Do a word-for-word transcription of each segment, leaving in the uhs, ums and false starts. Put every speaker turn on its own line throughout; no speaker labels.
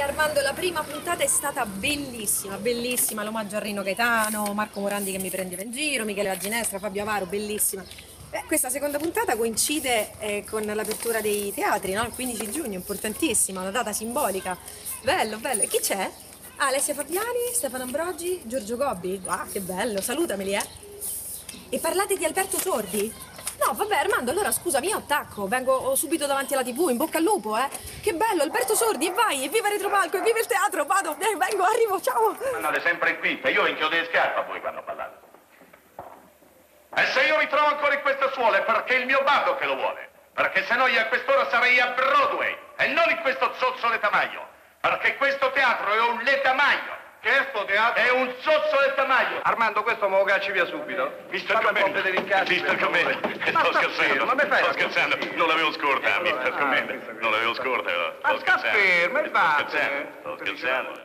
Armando, la prima puntata è stata bellissima, bellissima, l'omaggio a Rino Gaetano, Marco Morandi che mi prendeva in giro, Michele La Ginestra, Fabio Avaro, bellissima. Eh, questa seconda puntata coincide eh, con l'apertura dei teatri, no? Il quindici giugno, importantissima, una data simbolica. Bello, bello. E chi c'è? Ah, Alessia Fabiani, Stefano Ambrogi, Giorgio Gobbi. Ah, che bello, salutameli, eh. E parlate di Alberto Sordi? No, vabbè, Armando, allora scusami, io attacco, vengo subito davanti alla tivù, in bocca al lupo, eh. Che bello, Alberto Sordi, e vai, e viva Retropalco, e viva il teatro, vado, eh, vengo, arrivo, ciao.
Andate sempre in quinta, io inchiodo le scarpe a voi quando ballate. E se io mi trovo ancora in queste suole è perché è il mio babbo che lo vuole. Perché se no io a quest'ora sarei a Broadway e non in questo zozzo letamaio. Perché questo teatro è un letamaio.
Che è sto teatro?
È un zozzo letamaio.
Armando, questo me lo cacci via subito.
mister Commenda, mister Commenda, sto scherzando,
ma mi fai
sto scherzando, non l'avevo scorta, mister Commenda, non l'avevo scorta, sto
sta
scherzando.
fermo,
Sto scherzando, sto scherzando.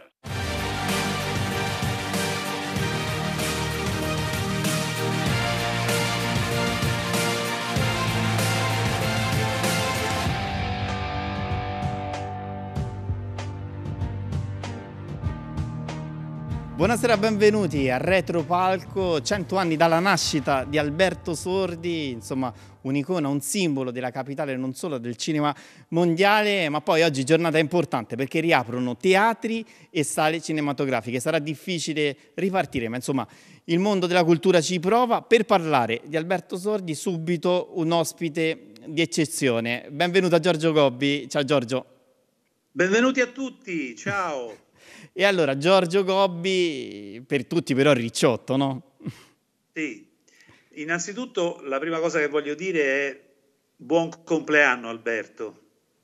Buonasera, benvenuti a Retropalco, cento anni dalla nascita di Alberto Sordi, insomma un'icona, un simbolo della capitale non solo del cinema mondiale, ma poi oggi giornata importante perché riaprono teatri e sale cinematografiche. Sarà difficile ripartire, ma insomma il mondo della cultura ci prova. Per parlare di Alberto Sordi subito un ospite di eccezione. Benvenuto a Giorgio Gobbi. Ciao Giorgio.
Benvenuti a tutti, ciao.
E allora, Giorgio Gobbi, per tutti però Ricciotto, no?
Sì, innanzitutto la prima cosa che voglio dire è buon compleanno Alberto,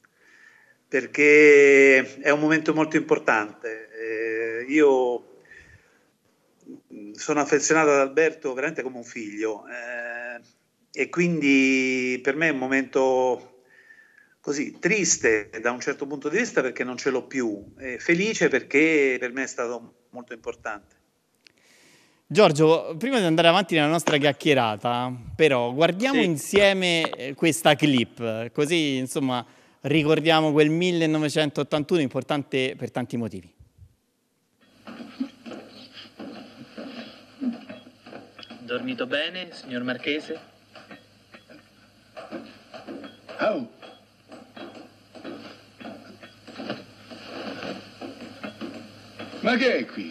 perché è un momento molto importante. Eh, io sono affezionato ad Alberto veramente come un figlio eh, e quindi per me è un momento così triste da un certo punto di vista perché non ce l'ho più, e felice perché per me è stato molto importante.
Giorgio, prima di andare avanti nella nostra chiacchierata, però guardiamo
sì.
insieme questa clip, così insomma ricordiamo quel millenovecentottantuno importante per tanti motivi.
Dormito bene, signor Marchese?
Oh. Ma che è qui?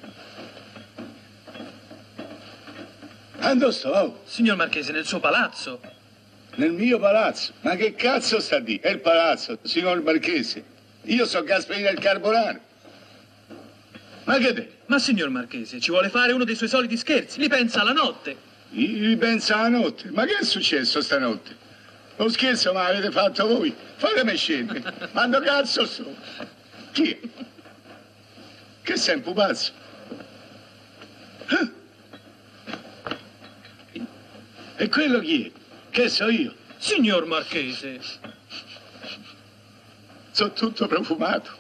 Dove sto? Oh.
Signor Marchese, nel suo palazzo.
Nel mio palazzo? Ma che cazzo sta di? È il palazzo, signor Marchese. Io sono Gasperino il Carbonaro. Ma che te?
Ma signor Marchese, ci vuole fare uno dei suoi soliti scherzi. Li pensa alla notte.
Io penso alla notte. Ma che è successo stanotte? Lo scherzo me l'avete fatto voi. Fatemi scendere. Ma dove cazzo sto? Chi è? Che sei un pupazzo? Eh? E quello chi è? Che so io?
Signor Marchese.
Sono tutto profumato.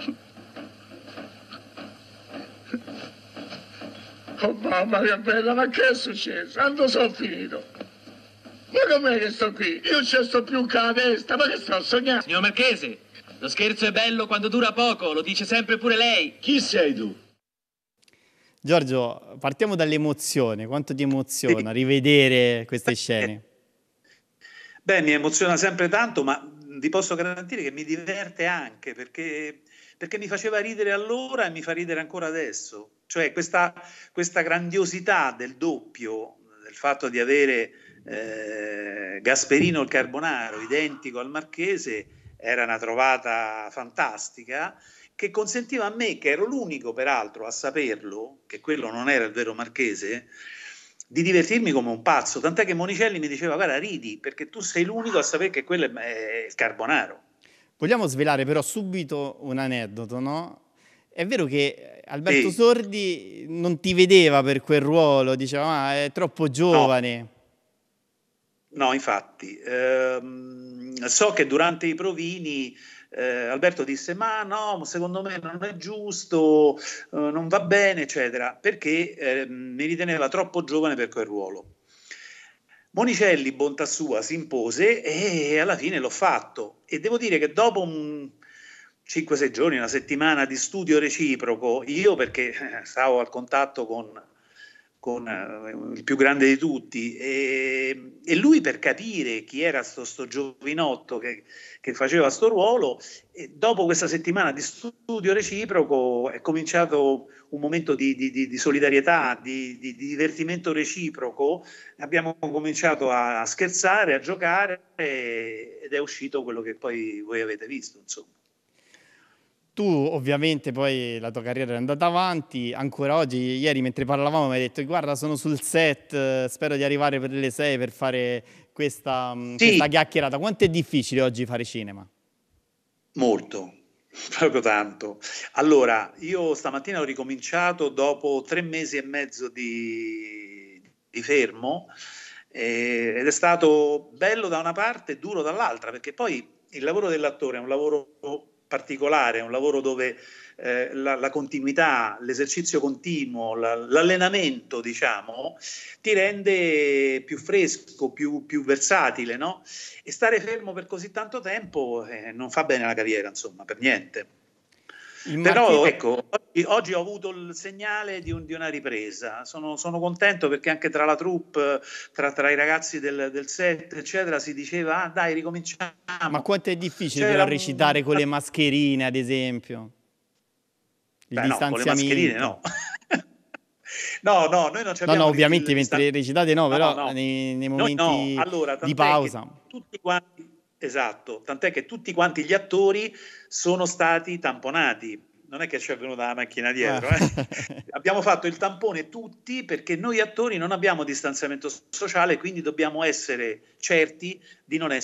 Oh mamma che bella, ma che è successo? Quando sono finito? Ma com'è che sto qui? Io ci sto più che la testa, ma che sto sognando?
Signor Marchese, lo scherzo è bello quando dura poco, lo dice sempre pure lei.
Chi sei tu?
Giorgio, partiamo dall'emozione. Quanto ti emoziona
sì.
rivedere queste scene?
Beh, mi emoziona sempre tanto, ma vi posso garantire che mi diverte anche, perché, perché mi faceva ridere allora e mi fa ridere ancora adesso. Cioè questa, questa grandiosità del doppio, del fatto di avere eh, Gasperino il Carbonaro identico al Marchese, era una trovata fantastica, che consentiva a me, che ero l'unico peraltro a saperlo, che quello non era il vero Marchese, di divertirmi come un pazzo, tant'è che Monicelli mi diceva guarda ridi, perché tu sei l'unico a sapere che quello è il Carbonaro.
Vogliamo svelare però subito un aneddoto, no? È vero che Alberto
sì.
Sordi non ti vedeva per quel ruolo, diceva ah, è troppo giovane.
No, no infatti, ehm, so che durante i provini Eh, Alberto disse ma no, secondo me non è giusto, eh, non va bene eccetera, perché eh, mi riteneva troppo giovane per quel ruolo. Monicelli, bontà sua, si impose e alla fine l'ho fatto, e devo dire che dopo un, cinque sei giorni, una settimana di studio reciproco, io perché stavo al contatto con, con eh, il più grande di tutti, e, e lui per capire chi era sto, sto giovinotto che, che faceva sto ruolo, e dopo questa settimana di studio reciproco è cominciato un momento di, di, di, di solidarietà, di, di, di divertimento reciproco, abbiamo cominciato a scherzare, a giocare, e, ed è uscito quello che poi voi avete visto, insomma.
Tu ovviamente poi la tua carriera è andata avanti, ancora oggi, ieri mentre parlavamo mi hai detto guarda sono sul set, spero di arrivare per le sei per fare questa, sì. questa chiacchierata. Quanto è difficile oggi fare cinema?
Molto, proprio tanto. Allora, io stamattina ho ricominciato dopo tre mesi e mezzo di, di fermo eh, ed è stato bello da una parte e duro dall'altra, perché poi il lavoro dell'attore è un lavoro particolare, è un lavoro dove eh, la, la continuità, l'esercizio continuo, la, l'allenamento, diciamo, ti rende più fresco, più, più versatile, no? E stare fermo per così tanto tempo eh, non fa bene alla carriera, insomma, per niente. Il Però marchio... ecco, oggi, oggi ho avuto il segnale di, un, di una ripresa, sono, sono contento perché anche tra la troupe, tra, tra i ragazzi del, del set, eccetera, si diceva ah dai ricominciamo.
Ma quanto è difficile però recitare un... con le mascherine, ad esempio? Il
Beh,
distanziamento.
No, con le mascherine no. No, no, noi non ci abbiamo...
No, no, ovviamente
il,
mentre
il...
recitate no, però
no, no.
Nei, nei momenti no.
Allora,
di pausa.
Tutti quanti... Esatto, tant'è che tutti quanti gli attori sono stati tamponati, non è che ci è venuta la macchina dietro, eh. Abbiamo fatto il tampone tutti perché noi attori non abbiamo distanziamento sociale, quindi dobbiamo essere certi di non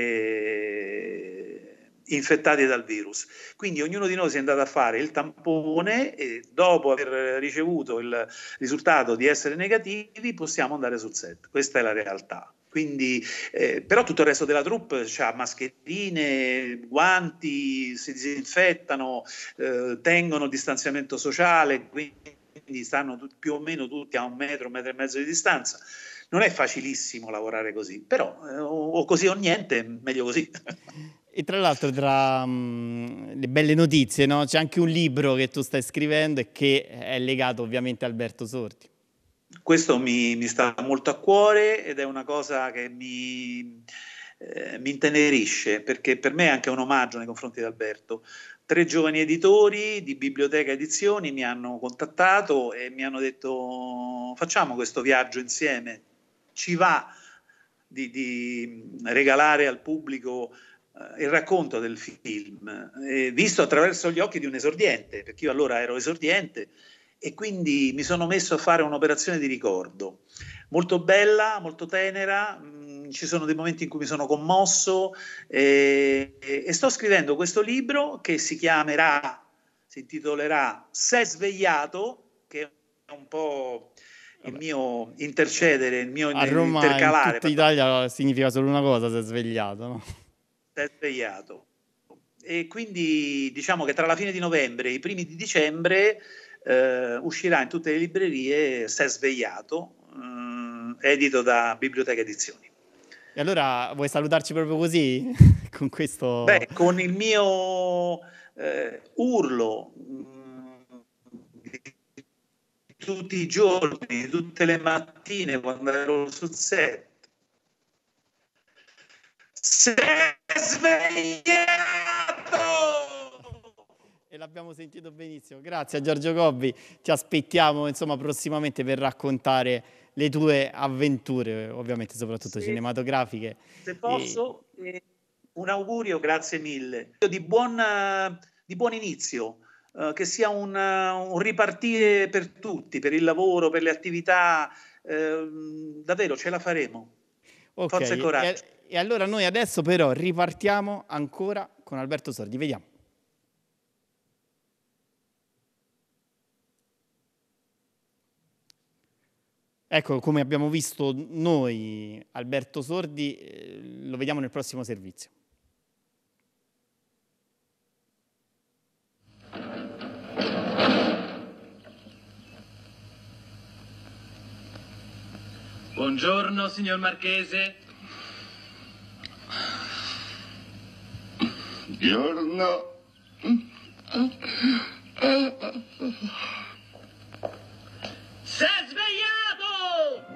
essere infettati dal virus. Quindi ognuno di noi si è andato a fare il tampone e dopo aver ricevuto il risultato di essere negativi possiamo andare sul set, questa è la realtà. Quindi, eh, però tutto il resto della troupe ha mascherine, guanti, si disinfettano, eh, tengono il distanziamento sociale, quindi stanno t- più o meno tutti a un metro, un metro e mezzo di distanza. Non è facilissimo lavorare così, però eh, o, o così o niente, meglio così.
E tra l'altro, tra um, le belle notizie, no? C'è anche un libro che tu stai scrivendo e che è legato ovviamente a Alberto Sordi.
Questo mi, mi sta molto a cuore ed è una cosa che mi, eh, mi intenerisce, perché per me è anche un omaggio nei confronti di Alberto. Tre giovani editori di Biblioteca Edizioni mi hanno contattato e mi hanno detto facciamo questo viaggio insieme, ci va di, di regalare al pubblico eh, il racconto del film, eh, visto attraverso gli occhi di un esordiente, perché io allora ero esordiente, e quindi mi sono messo a fare un'operazione di ricordo molto bella, molto tenera, mh, ci sono dei momenti in cui mi sono commosso e, e sto scrivendo questo libro che si chiamerà, si intitolerà S'è svegliato, che è un po' il mio intercedere, il mio
a Roma,
intercalare.
In tutta Italia significa solo una cosa, si è svegliato, no?
S'è svegliato. E quindi diciamo che tra la fine di novembre e i primi di dicembre Uh, uscirà in tutte le librerie S'è svegliato, uh, edito da Biblioteca Edizioni.
E allora vuoi salutarci proprio così? Con questo...
Beh, con il mio eh, urlo mh, di tutti i giorni, tutte le mattine quando ero sul set. S'è svegliato!
E l'abbiamo sentito benissimo. Grazie a Giorgio Gobbi, ti aspettiamo insomma prossimamente per raccontare le tue avventure, ovviamente soprattutto sì. cinematografiche.
Se posso, e... eh, un augurio, grazie mille, di buon, di buon inizio, eh, che sia un, un ripartire per tutti, per il lavoro, per le attività, eh, davvero ce la faremo.
Okay.
Forza e coraggio.
E, e allora noi adesso però ripartiamo ancora con Alberto Sordi, vediamo. Ecco, come abbiamo visto noi, Alberto Sordi, eh, lo vediamo nel prossimo servizio.
Buongiorno, signor Marchese.
Buongiorno.
Sei svegliato!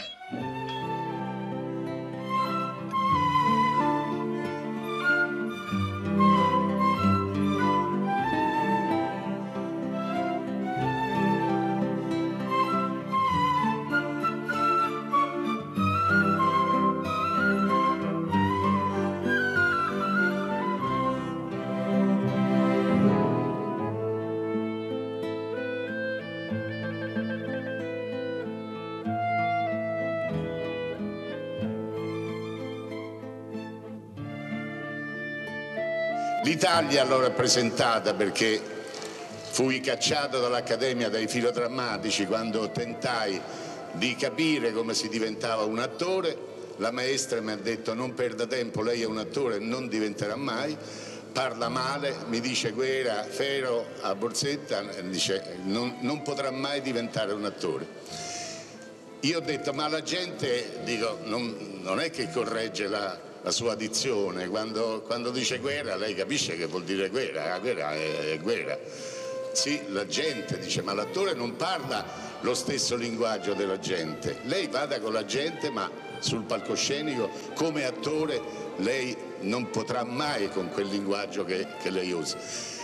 L'Italia l'ho rappresentata perché fui cacciato dall'Accademia dai filodrammatici quando tentai di capire come si diventava un attore. La maestra mi ha detto: non perda tempo, lei è un attore, non diventerà mai. Parla male, mi dice Guerra, Fero a Borsetta, dice non, non potrà mai diventare un attore. Io ho detto: ma la gente, dico, non, non è che corregge la... la sua dizione, quando, quando dice guerra lei capisce che vuol dire guerra, la guerra è, è guerra. Sì, la gente dice, ma l'attore non parla lo stesso linguaggio della gente. Lei vada con la gente, ma sul palcoscenico come attore lei non potrà mai con quel linguaggio che, che lei usa.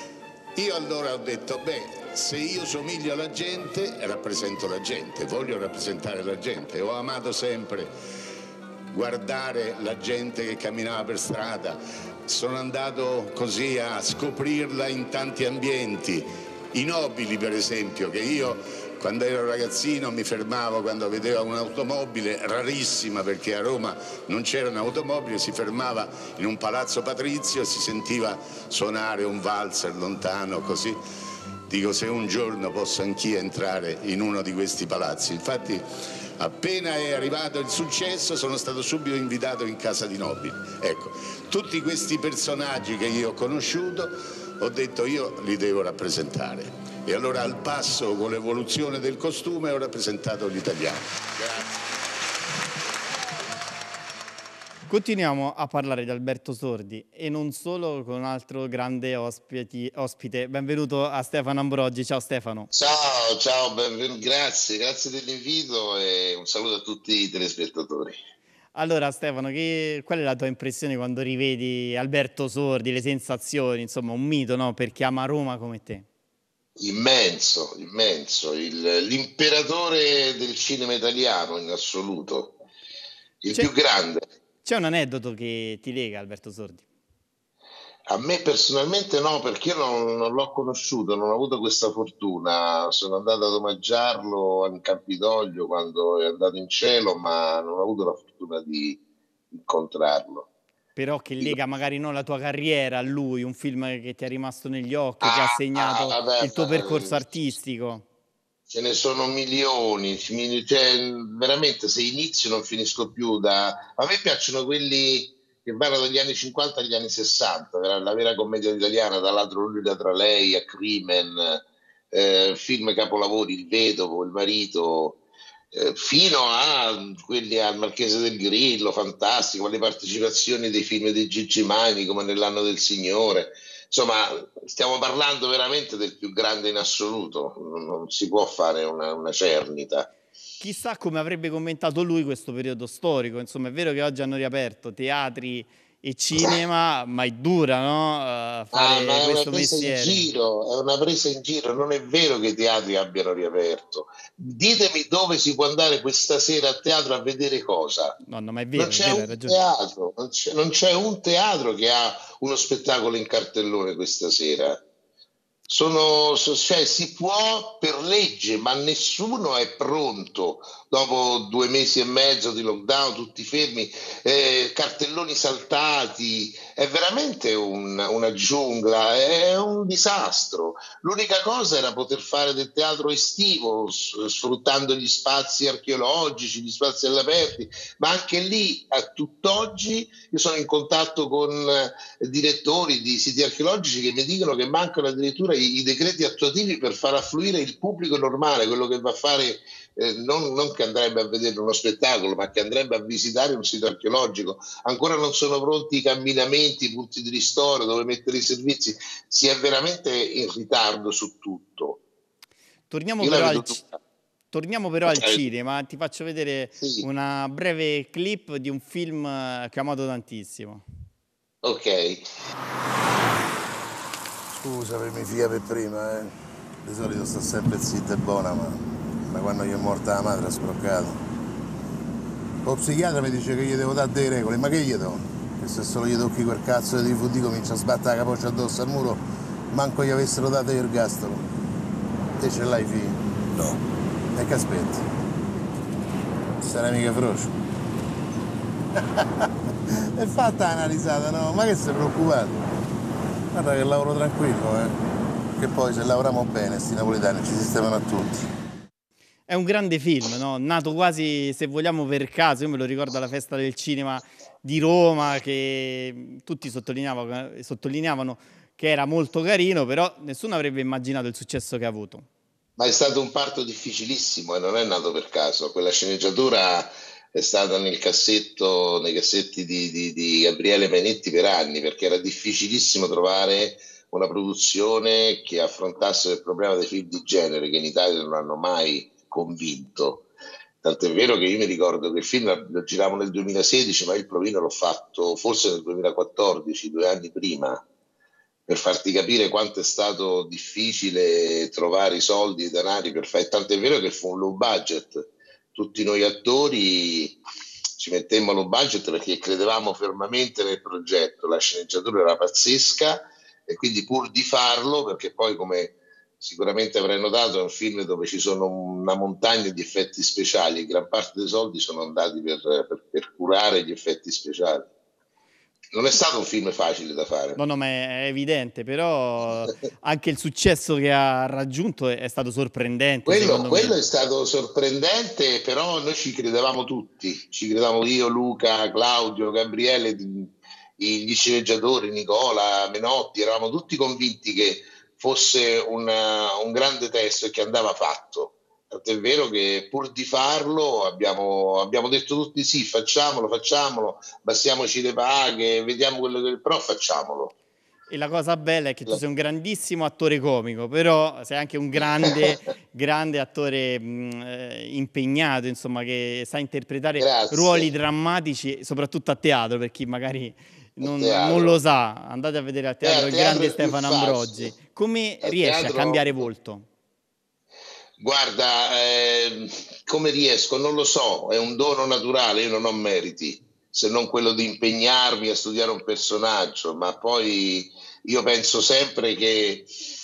Io allora ho detto, beh, se io somiglio alla gente, rappresento la gente, voglio rappresentare la gente. Ho amato sempre guardare la gente che camminava per strada, sono andato così a scoprirla in tanti ambienti, i nobili per esempio, che io quando ero ragazzino mi fermavo quando vedevo un'automobile rarissima, perché a Roma non c'era un'automobile, si fermava in un palazzo patrizio e si sentiva suonare un valzer lontano così. Dico, se un giorno posso anch'io entrare in uno di questi palazzi. Infatti appena è arrivato il successo sono stato subito invitato in casa di nobili. Ecco, tutti questi personaggi che io ho conosciuto ho detto io li devo rappresentare. E allora al passo con l'evoluzione del costume ho rappresentato l'italiano. Grazie.
Continuiamo a parlare di Alberto Sordi e non solo, con un altro grande ospiti, ospite. Benvenuto a Stefano Ambroggi. Ciao Stefano.
Ciao, ciao, benvenuto, grazie, grazie dell'invito e un saluto a tutti i telespettatori.
Allora Stefano, che, qual è la tua impressione quando rivedi Alberto Sordi, le sensazioni, insomma un mito, no? Per chi ama Roma come te.
Immenso, immenso, il, l'imperatore del cinema italiano in assoluto, il
C'è...
più grande.
C'è un aneddoto che ti lega Alberto Sordi?
A me personalmente no, perché io non, non l'ho conosciuto, non ho avuto questa fortuna. Sono andato ad omaggiarlo in Campidoglio quando è andato in cielo, ma non ho avuto la fortuna di incontrarlo.
Però che lega magari non la tua carriera a lui, un film che ti è rimasto negli occhi, ah, che ha segnato ah, vabbè, il tuo percorso artistico.
Ce ne sono milioni, cioè, veramente se inizio non finisco più. Da... A me piacciono quelli che vanno dagli anni cinquanta agli anni sessanta, la vera commedia italiana, da Ladro lui, Ladra lei, a Crimen, eh, film capolavori, Il Vedovo, Il Marito, eh, fino a quelli al Marchese del Grillo, fantastico, le partecipazioni dei film di Gigi Mani come Nell'anno del Signore. Insomma, stiamo parlando veramente del più grande in assoluto, non si può fare una, una cernita.
Chissà come avrebbe commentato lui questo periodo storico. Insomma, è vero che oggi hanno riaperto teatri e cinema, ma è dura, no? Uh, fare
ah, ma è
questo
una presa
mestiere.
In giro, è una presa in giro, non è vero che i teatri abbiano riaperto. Ditemi dove si può andare questa sera a teatro a vedere cosa.
No, no, ma è vero,
non c'è
è vero,
un
ragione.
teatro, non c'è, non c'è un teatro che ha uno spettacolo in cartellone questa sera. Sono, cioè, si può per legge, ma nessuno è pronto dopo due mesi e mezzo di lockdown, tutti fermi, eh, cartelloni saltati, è veramente un, una giungla, è un disastro. L'unica cosa era poter fare del teatro estivo, sfruttando gli spazi archeologici, gli spazi all'aperto, ma anche lì a tutt'oggi io sono in contatto con eh, direttori di siti archeologici che mi dicono che mancano addirittura i, i decreti attuativi per far affluire il pubblico normale, quello che va a fare, eh, non, non che andrebbe a vedere uno spettacolo, ma che andrebbe a visitare un sito archeologico. Ancora non sono pronti i camminamenti, i punti di ristoro, dove mettere i servizi. Si è veramente in ritardo su tutto.
Torniamo
Io
però,
la
al,
vedo
ci-
tutta.
torniamo però al
La vedo-
cinema, ti faccio vedere
Sì.
una breve clip di un film eh, che ho amato tantissimo.
Ok.
Scusa per mia figlia per prima, eh. Di solito sto sempre zitta e buona, ma, ma quando gli è morta la madre ha scroccato. Lo psichiatra mi dice che gli devo dare delle regole, ma che gli do? Che se solo gli tocchi quel cazzo di D V D comincia a sbattere la capoccia addosso al muro, manco gli avessero dato l'ergastolo. Te ce l'hai figlio? No. E che aspetti? Sarai mica frocio. È fatta una risata, no? Ma che sei preoccupato? Guarda che lavoro tranquillo, eh. Che poi se lavoriamo bene, sti napoletani ci sistemano a tutti.
È un grande film, no? Nato quasi, se vogliamo, per caso. Io me lo ricordo alla festa del cinema di Roma, che tutti sottolineavano, sottolineavano che era molto carino, però nessuno avrebbe immaginato il successo che ha avuto.
Ma è stato un parto difficilissimo e non è nato per caso. Quella sceneggiatura è stata nel cassetto, nei cassetti di, di, di Gabriele Menetti per anni, perché era difficilissimo trovare una produzione che affrontasse il problema dei film di genere, che in Italia non hanno mai convinto. Tant'è vero che io mi ricordo che il film lo giravo nel duemilasedici, ma il provino l'ho fatto forse nel duemilaquattordici, due anni prima, per farti capire quanto è stato difficile trovare i soldi e i denari per fare. Tant'è vero che fu un low budget. Tutti noi attori ci mettemmo low budget perché credevamo fermamente nel progetto, la sceneggiatura era pazzesca e quindi pur di farlo, perché poi come sicuramente avrai notato è un film dove ci sono una montagna di effetti speciali e gran parte dei soldi sono andati per, per, per curare gli effetti speciali. Non è stato un film facile da fare.
No, no, ma è evidente, però anche il successo che ha raggiunto è stato sorprendente.
Quello, quello
me.
è stato sorprendente, però noi ci credevamo tutti, ci credevamo io, Luca, Claudio, Gabriele, gli sceneggiatori, Nicola, Menotti, eravamo tutti convinti che fosse una, un grande testo e che andava fatto. Tant'è vero che pur di farlo abbiamo, abbiamo detto tutti sì, facciamolo, facciamolo, bassiamoci le paghe, vediamo quello che... però facciamolo.
E la cosa bella è che tu sei un grandissimo attore comico, però sei anche un grande, grande attore mh, eh, impegnato, insomma, che sa interpretare
Grazie.
ruoli drammatici, soprattutto a teatro, per chi magari non, non lo sa. Andate a vedere al teatro il grande Stefano Ambrogi. Come riesci a cambiare volto?
Guarda, eh, come riesco? Non lo so, è un dono naturale, io non ho meriti, se non quello di impegnarmi a studiare un personaggio, ma poi io penso sempre che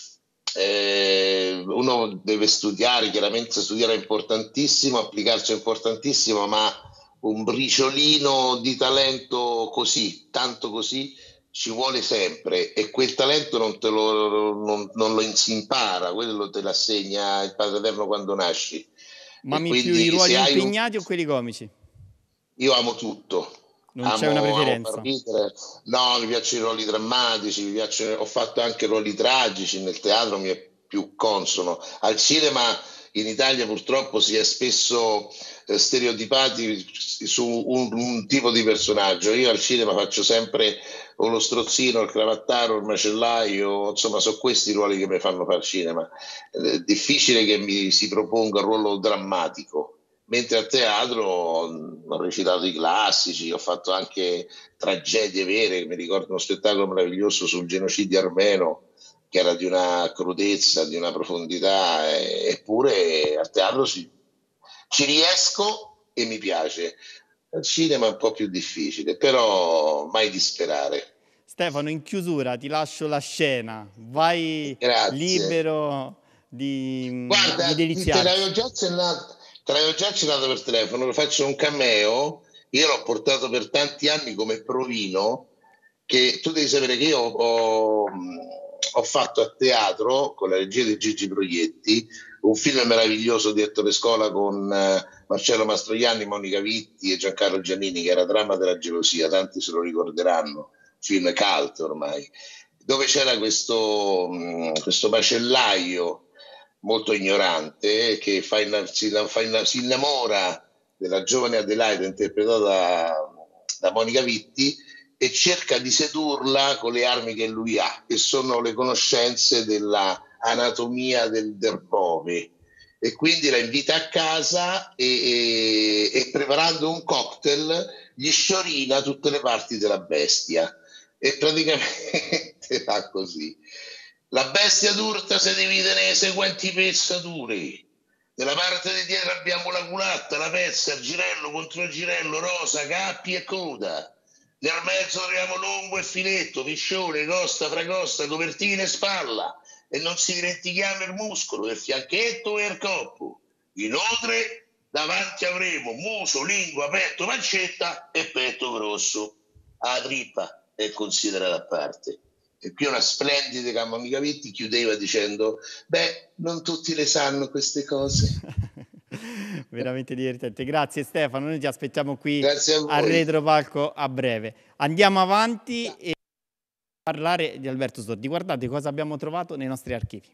eh, uno deve studiare, chiaramente studiare è importantissimo, applicarci è importantissimo, ma un briciolino di talento così, tanto così, ci vuole sempre e quel talento non, te lo, non, non lo si impara, quello te l'assegna il Padre Eterno quando nasci.
Ma mi più i ruoli impegnati un... o quelli comici?
Io amo tutto.
Non
amo,
c'è una preferenza?
No, mi piacciono i ruoli drammatici, mi piacciono, ho fatto anche ruoli tragici, nel teatro mi è più consono. Al cinema in Italia purtroppo si è spesso eh, stereotipati su un, un tipo di personaggio. Io al cinema faccio sempre o lo strozzino, il cravattaro, il macellaio, insomma sono questi i ruoli che mi fanno fare cinema. È difficile che mi si proponga un ruolo drammatico, mentre a teatro ho recitato i classici, ho fatto anche tragedie vere, mi ricordo uno spettacolo meraviglioso sul genocidio armeno che era di una crudezza, di una profondità, eppure al teatro ci, ci riesco e mi piace. Al cinema è un po' più difficile, però mai disperare.
Stefano, in chiusura ti lascio la scena, vai
Grazie.
libero di,
Guarda,
di deliziarti.
Te l'avevo già accennato, te l'avevo già accennato per telefono, lo faccio un cameo, io l'ho portato per tanti anni come provino, che tu devi sapere che io ho, ho fatto a teatro, con la regia di Gigi Proietti, un film meraviglioso di Ettore Scola con eh, Marcello Mastroianni, Monica Vitti e Giancarlo Giannini, che era Dramma della gelosia, tanti se lo ricorderanno, film cult ormai, dove c'era questo, mh, questo macellaio molto ignorante, che fa inna- si, fa inna- si innamora della giovane Adelaide interpretata da, da Monica Vitti e cerca di sedurla con le armi che lui ha, che sono le conoscenze della anatomia del derpove, e quindi la invita a casa e, e, e preparando un cocktail gli sciorina tutte le parti della bestia e praticamente fa così. La bestia d'urta si divide nelle seguenti pezzature. Nella parte di dietro abbiamo la culatta, la pezza, il girello, controgirello, rosa, cappi e coda. Nel mezzo troviamo lungo e filetto, piscione, costa, fracosta, copertina e spalla. E non si dimentichiamo il muscolo del fianchetto e il corpo. Inoltre, davanti avremo muso, lingua, petto, pancetta e petto grosso. La trippa è considerata a parte. E qui una splendida Monica Vitti chiudeva dicendo: beh, non tutti le sanno queste cose.
Veramente divertente. Grazie Stefano, noi ti aspettiamo qui
Grazie a voi.
a Retropalco a breve. Andiamo avanti e parlare di Alberto Sordi. Guardate cosa abbiamo trovato nei nostri archivi.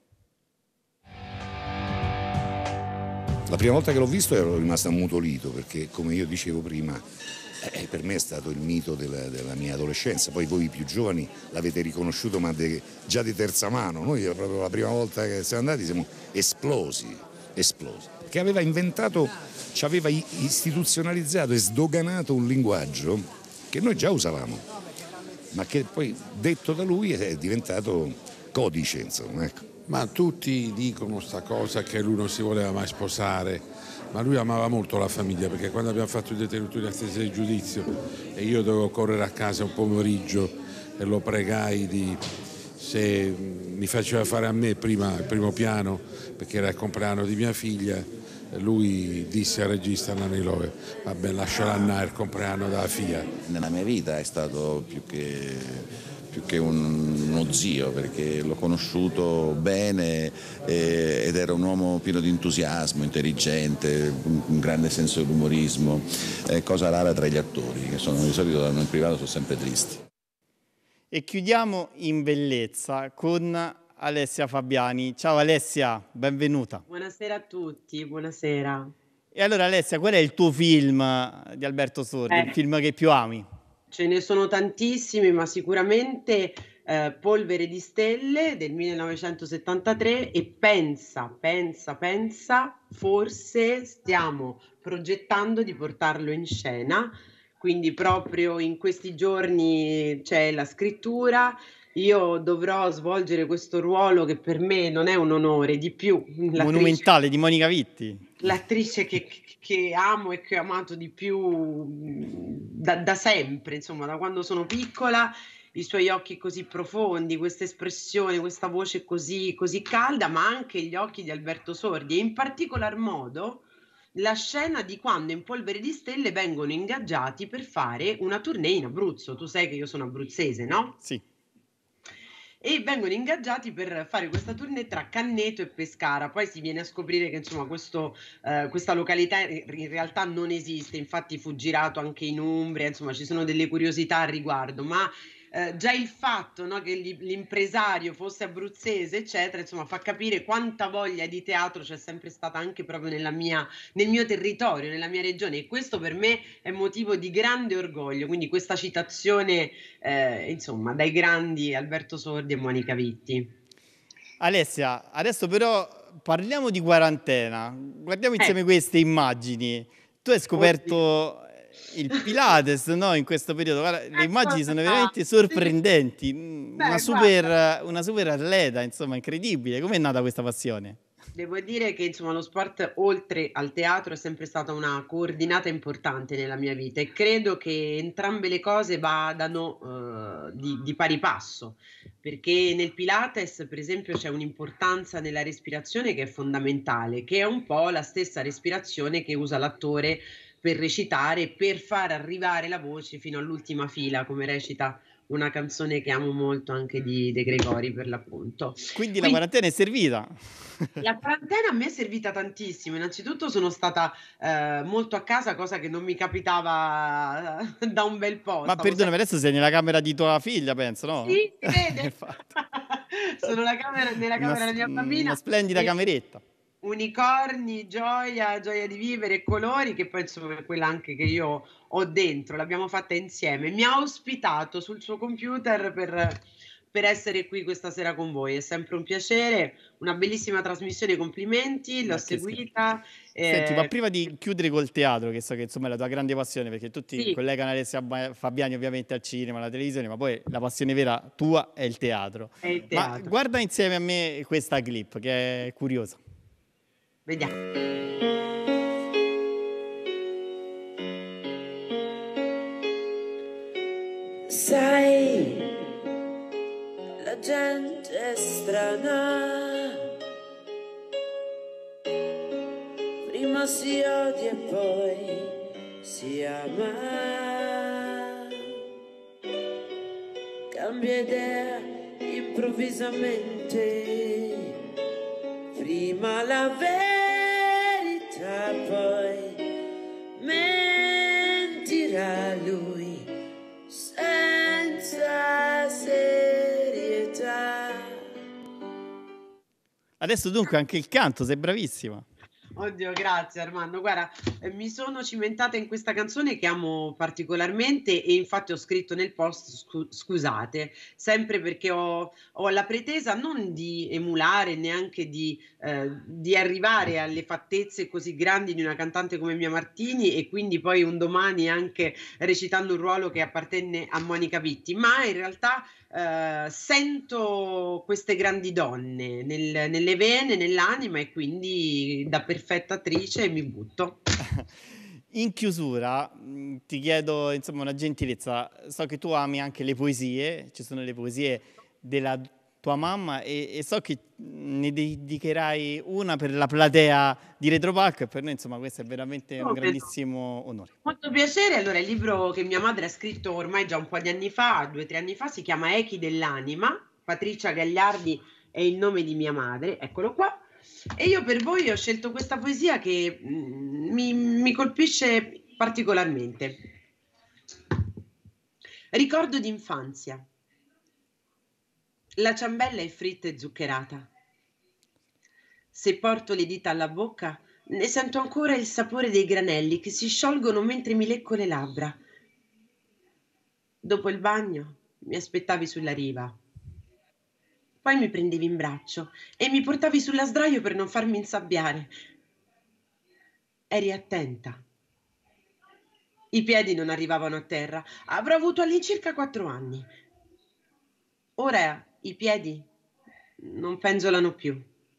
La prima volta che l'ho visto ero rimasto ammutolito perché, come io dicevo prima, eh, per me è stato il mito della, della mia adolescenza. Poi voi più giovani l'avete riconosciuto, ma de, già di terza mano. Noi proprio la prima volta che siamo andati siamo esplosi, esplosi. Che aveva inventato, ci aveva istituzionalizzato e sdoganato un linguaggio che noi già usavamo, ma che poi detto da lui è diventato codice, insomma, ecco.
Ma tutti dicono sta cosa che lui non si voleva mai sposare, ma lui amava molto la famiglia, perché quando abbiamo fatto il detenuto in attesa di giudizio e io dovevo correre a casa un pomeriggio e lo pregai di se mi faceva fare a me prima il primo piano perché era il compleanno di mia figlia, lui disse al regista Nanni Love: vabbè, lasciala andare il compleanno della figlia.
Nella mia vita è stato più che, più che un, uno zio, perché l'ho conosciuto bene eh, ed era un uomo pieno di entusiasmo, intelligente, un, un grande senso dell'umorismo, eh, cosa rara tra gli attori, che sono di solito in privato sono sempre tristi.
E chiudiamo in bellezza con Alessia Fabiani. Ciao Alessia, benvenuta.
Buonasera a tutti, buonasera.
E allora Alessia, qual è il tuo film di Alberto Sordi,
Eh.
il film che più ami?
Ce ne sono tantissimi, ma sicuramente eh, Polvere di stelle del millenovecentosettantatré e pensa, pensa, pensa, forse stiamo progettando di portarlo in scena, quindi proprio in questi giorni c'è la scrittura. Io dovrò svolgere questo ruolo che per me non è un onore, di più. L'attrice,
Monumentale di Monica Vitti.
l'attrice che, che amo e che ho amato di più da, da sempre, insomma, da quando sono piccola, i suoi occhi così profondi, questa espressione, questa voce così, così calda, ma anche gli occhi di Alberto Sordi, e in particolar modo la scena di quando in Polvere di stelle vengono ingaggiati per fare una tournée in Abruzzo. Tu sai che io sono abruzzese, no?
Sì.
E vengono ingaggiati per fare questa tournée tra Canneto e Pescara. Poi si viene a scoprire che insomma questo, eh, questa località in realtà non esiste, infatti fu girato anche in Umbria, insomma ci sono delle curiosità al riguardo, ma eh, già il fatto, no, che l'impresario fosse abruzzese eccetera, insomma fa capire quanta voglia di teatro c'è sempre stata anche proprio nella mia, nel mio territorio, nella mia regione, e questo per me è motivo di grande orgoglio. Quindi questa citazione eh, insomma dai grandi Alberto Sordi e Monica Vitti.
Alessia, adesso però parliamo di quarantena. Guardiamo insieme
Eh.
queste immagini. Tu hai scoperto il Pilates, no, in questo periodo. Guarda, le immagini sono veramente sorprendenti.
Beh,
Una super, una super atleta, insomma, incredibile. Com'è nata questa passione?
Devo dire che insomma lo sport oltre al teatro è sempre stata una coordinata importante nella mia vita, e credo che entrambe le cose vadano eh, di, di pari passo, perché nel Pilates per esempio c'è un'importanza nella respirazione che è fondamentale, che è un po' la stessa respirazione che usa l'attore per recitare, per far arrivare la voce fino all'ultima fila, come recita una canzone che amo molto anche di De Gregori per l'appunto.
Quindi la quarantena è servita.
La quarantena a me è servita tantissimo. Innanzitutto sono stata eh, molto a casa, cosa che non mi capitava eh, da un bel po'.
Ma
Stavo
perdonami, adesso sei nella camera di tua figlia, penso, no?
Sì, si vede. sono la camera, nella
Una,
camera della mia bambina.
una splendida
e
cameretta.
unicorni, gioia, gioia di vivere e colori, che poi insomma è quella anche che io ho dentro, l'abbiamo fatta insieme. Mi ha ospitato sul suo computer per, per essere qui questa sera con voi. È sempre un piacere, una bellissima trasmissione, complimenti, l'ho
Ma che scherzo.
seguita.
Senti, ma
eh,
prima di chiudere col teatro, che so che insomma è la tua grande passione, perché tutti
Sì.
collegano Alessia Ba- Fabiani ovviamente al cinema, alla televisione, ma poi la passione vera tua è il teatro.
È il
Ma
teatro.
guarda insieme a me questa clip che è curiosa.
Vediamo.
Sai, la gente è strana, prima si odia e poi si ama, cambia idea improvvisamente, prima la verità, poi mentirà lui senza serietà.
Adesso dunque anche il canto, sei bravissima.
Oddio, grazie Armando. Guarda, eh, mi sono cimentata in questa canzone che amo particolarmente e infatti ho scritto nel post scu- scusate, sempre perché ho, ho la pretesa non di emulare, neanche di, eh, di arrivare alle fattezze così grandi di una cantante come Mia Martini e quindi poi un domani anche recitando un ruolo che appartenne a Monica Vitti, ma in realtà eh, sento queste grandi donne nel- nelle vene, nell'anima e quindi da perfetta attrice mi butto.
In chiusura mh, ti chiedo insomma una gentilezza, so che tu ami anche le poesie, ci sono le poesie della tua mamma e, e so che ne dedicherai una per la platea di Retropalco e per noi insomma questo è veramente un
Come no?
grandissimo onore.
Molto piacere. Allora, il libro che mia madre ha scritto ormai già un po' di anni fa, due o tre anni fa, si chiama Echi dell'anima. Patricia Gagliardi è il nome di mia madre, eccolo qua. E io per voi ho scelto questa poesia che mm, mi, mi colpisce particolarmente. Ricordo d'infanzia. La ciambella è fritta e zuccherata. Se porto le dita alla bocca, ne sento ancora il sapore dei granelli che si sciolgono mentre mi lecco le labbra. Dopo il bagno mi aspettavi sulla riva. Poi mi prendevi in braccio e mi portavi sulla sdraio per non farmi insabbiare. Eri attenta. I piedi non arrivavano a terra. Avrò avuto all'incirca quattro anni. Ora i piedi non penzolano più.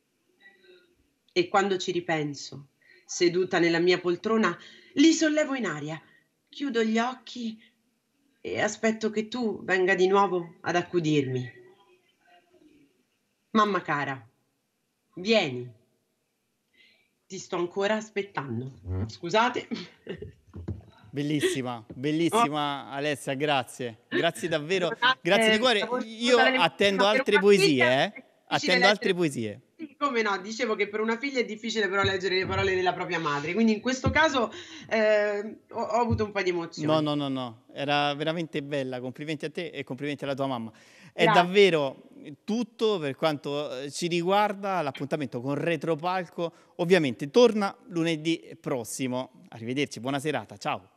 E quando ci ripenso, seduta nella mia poltrona, li sollevo in aria, chiudo gli occhi e aspetto che tu venga di nuovo ad accudirmi. Mamma cara, vieni. Ti sto ancora aspettando. Scusate.
Bellissima, bellissima Alessia, grazie, grazie davvero,
Scusate,
grazie di cuore.
stavo
Io
scusate le-
attendo
ma per
altre
una
poesie,
figlia
eh?
è difficile
Attendo
leggere-
altre poesie.
Sì, come no, dicevo che per una figlia è difficile però leggere le parole della propria madre, quindi in questo caso eh, ho, ho avuto un po' di emozione.
No, no, no, no, era veramente bella, complimenti a te e complimenti alla tua mamma. È
Grazie.
davvero tutto per quanto eh, ci riguarda, l'appuntamento con Retropalco ovviamente torna lunedì prossimo. Arrivederci, buona serata, ciao.